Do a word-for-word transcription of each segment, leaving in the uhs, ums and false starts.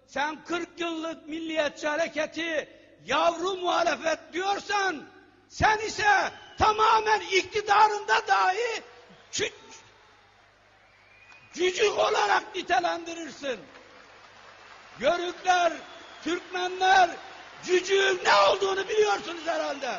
Sen kırk yıllık Milliyetçi Hareketi yavru muhalefet diyorsan, sen ise tamamen iktidarında dahi cü cücük olarak nitelendirirsin. Yörükler, Türkmenler cücüğün ne olduğunu biliyorsunuz herhalde.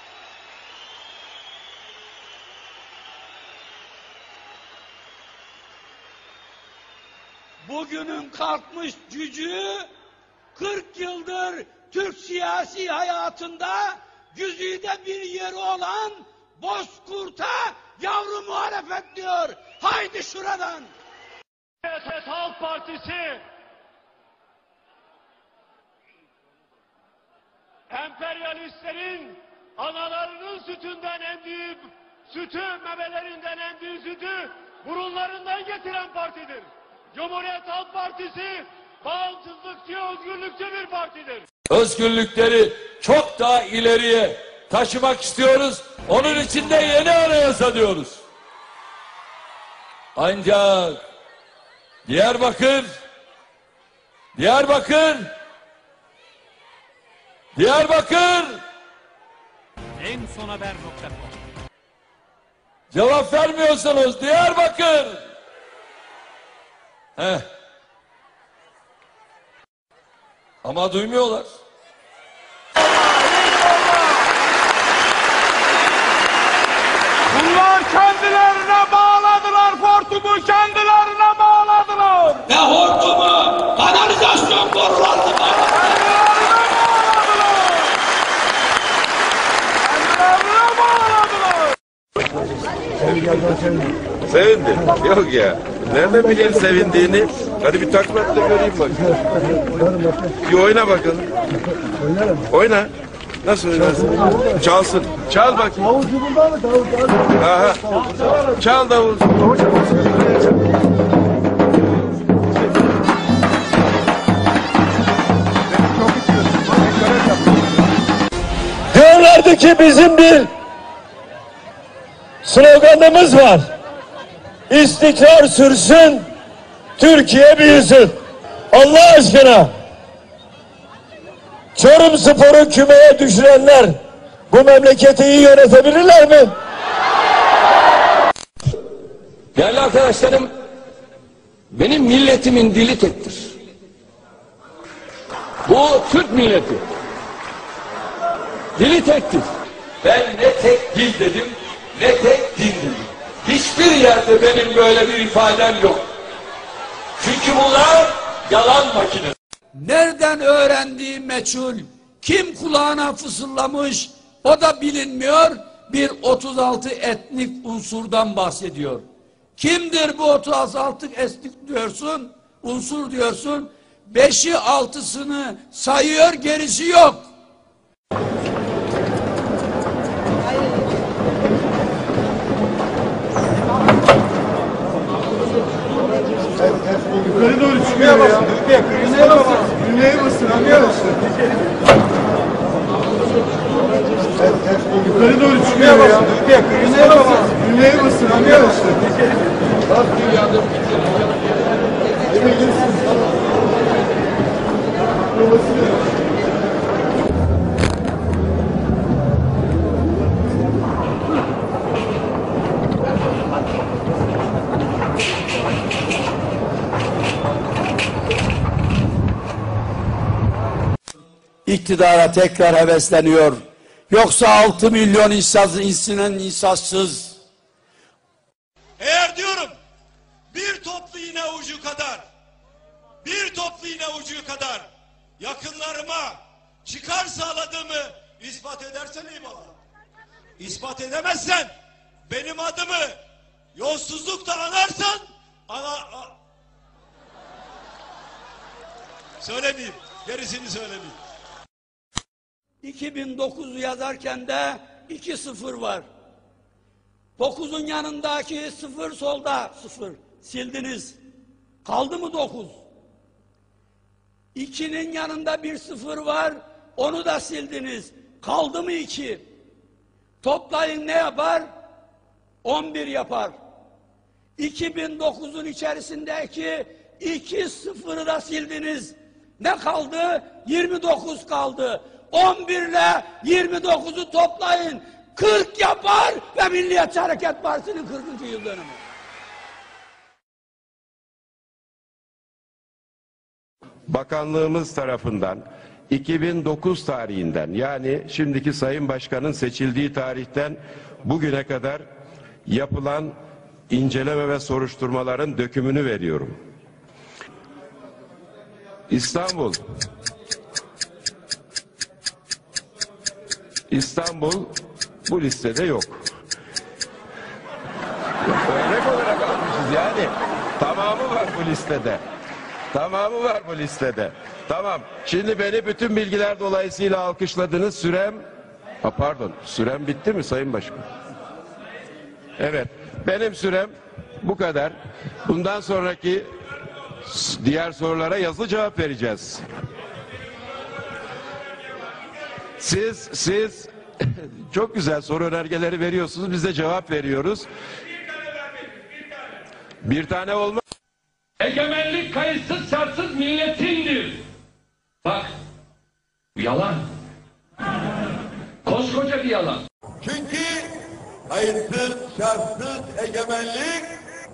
Bugünün kalkmış cücüğü kırk yıldır Türk siyasi hayatında güzide bir yeri olan Bozkurt'a yavru muhalefet diyor. Haydi şuradan. Cumhuriyet Halk Partisi emperyalistlerin analarının sütünden emdiği sütü, memelerinden emdiği sütü burunlarından getiren partidir. Cumhuriyet Halk Partisi bağımsızlıkçı, özgürlükçü bir partidir. Özgürlükleri çok daha ileriye taşımak istiyoruz. Onun için de yeni anayasa diyoruz. Ancak Diyarbakır, Diyarbakır, Diyarbakır en son haber nokta com cevap vermiyorsunuz. Diyarbakır. Heh. Ama duymuyorlar. Bunlar kendilerine bağladılar, hortumu kendilerine bağladılar. Ne hortumu? Kanalizasyon borularını bağladılar. Kendilerine bağladılar. Sevindi. Yok ya. Nereden bileyim sevindiğini? Hadi bir takla at da göreyim bak. Bir oyna bakalım. Oyna. Nasıl oynarsın? Çalsın. Çal bakayım. Davulcu burada mı? Davulcu. Aha. Çal davulcu. Diyorlardı ki bizim bir sloganımız var. İstikrar sürsün, Türkiye büyüsün. Allah aşkına Çorumspor'u kümeye düşürenler bu memleketi iyi yönetebilirler mi? Değerli arkadaşlarım, benim milletimin dili tektir. Bu Türk milleti. Dili tektir. Ben ne tek dil dedim, ne tek din dedim. Hiçbir yerde benim böyle bir ifadem yok. Çünkü bunlar yalan makinesi. Nereden öğrendiği meçhul, kim kulağına fısıldamış o da bilinmiyor, bir otuz altı etnik unsurdan bahsediyor. Kimdir bu otuz altı etnik diyorsun, unsur diyorsun, beşi altısını sayıyor, gerisi yok. Yukarı doğru çıkıyor ya. Düğmeye basın. Düğmeye basın arkadaşlar. Yukarı doğru çıkıyor ya. Düğmeye basın. Düğmeye basın arkadaşlar. İktidara tekrar hevesleniyor. Yoksa altı milyon insaz, insinen insansız. Eğer diyorum bir toplu iğne ucu kadar, bir toplu iğne ucu kadar yakınlarıma çıkar sağladığımı ispat edersen eyvallah. İspat edemezsen benim adımı yolsuzlukla anarsan ana... A... Söylemeyeyim. Gerisini söylemeyeyim. iki bin dokuzu yazarken de iki sıfır var. dokuzun yanındaki sıfır solda sıfır. Sildiniz. Kaldı mı dokuz? ikinin yanında bir sıfır var. Onu da sildiniz. Kaldı mı iki? Toplayın ne yapar? on bir yapar. iki bin dokuzun içerisindeki iki sıfırı da sildiniz. Ne kaldı? yirmi dokuz kaldı. on bir ile yirmi dokuzu toplayın. kırk yapar ve Milliyetçi Hareket Partisi'nin kırkıncı yıl dönümü. Bakanlığımız tarafından iki bin dokuz tarihinden, yani şimdiki Sayın Başkan'ın seçildiği tarihten bugüne kadar yapılan inceleme ve soruşturmaların dökümünü veriyorum. İstanbul İstanbul bu listede yok. Örnek olarak almışız yani. Tamamı var bu listede. Tamamı var bu listede. Tamam. Şimdi beni bütün bilgiler dolayısıyla alkışladınız. Sürem, ha pardon, sürem bitti mi Sayın Başkan? Evet. Benim sürem bu kadar. Bundan sonraki diğer sorulara yazılı cevap vereceğiz. Siz, siz çok güzel soru önergeleri veriyorsunuz. Biz de cevap veriyoruz. Bir tane olmaz. Egemenlik kayıtsız şartsız milletindir. Bak, yalan. Koskoca bir yalan. Çünkü kayıtsız şartsız egemenlik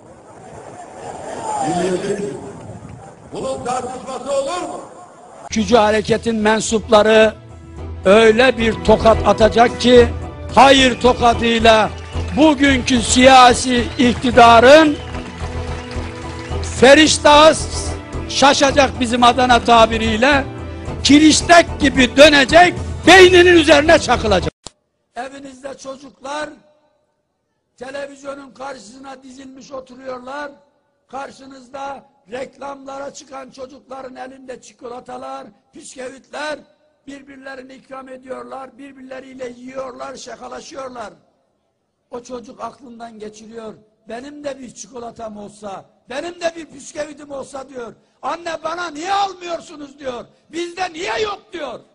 milletindir. Bunun tartışması olur mu? Ülkücü hareketin mensupları öyle bir tokat atacak ki, hayır tokadıyla bugünkü siyasi iktidarın feriştahı şaşacak, bizim Adana tabiriyle kiriştek gibi dönecek, beyninin üzerine çakılacak. Evinizde çocuklar televizyonun karşısına dizilmiş oturuyorlar. Karşınızda reklamlara çıkan çocukların elinde çikolatalar, bisküvitler, birbirlerini ikram ediyorlar, birbirleriyle yiyorlar, şakalaşıyorlar. O çocuk aklından geçiriyor, benim de bir çikolatam olsa, benim de bir bisküvitim olsa diyor. Anne bana niye almıyorsunuz diyor, bizde niye yok diyor.